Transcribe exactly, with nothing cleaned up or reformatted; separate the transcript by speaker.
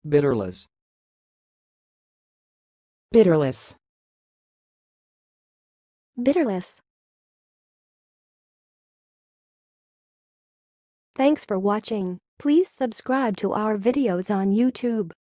Speaker 1: bitterless,
Speaker 2: bitterless,
Speaker 3: bitterless. Thanks for watching. Please subscribe to our videos on YouTube.